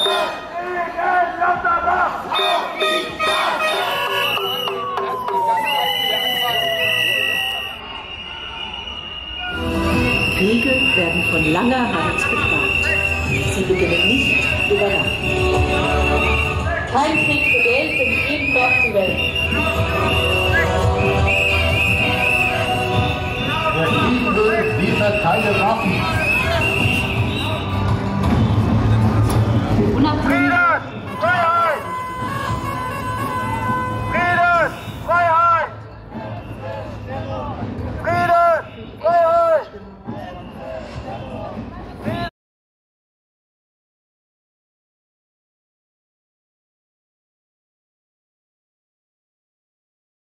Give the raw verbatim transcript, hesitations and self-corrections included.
Kriege werden von langer Hand geplant. Sie beginnen nicht über Nacht. Kein Krieg für Geld, denn jeden Tag die Welt. Der Krieg will, liefert keine Waffen.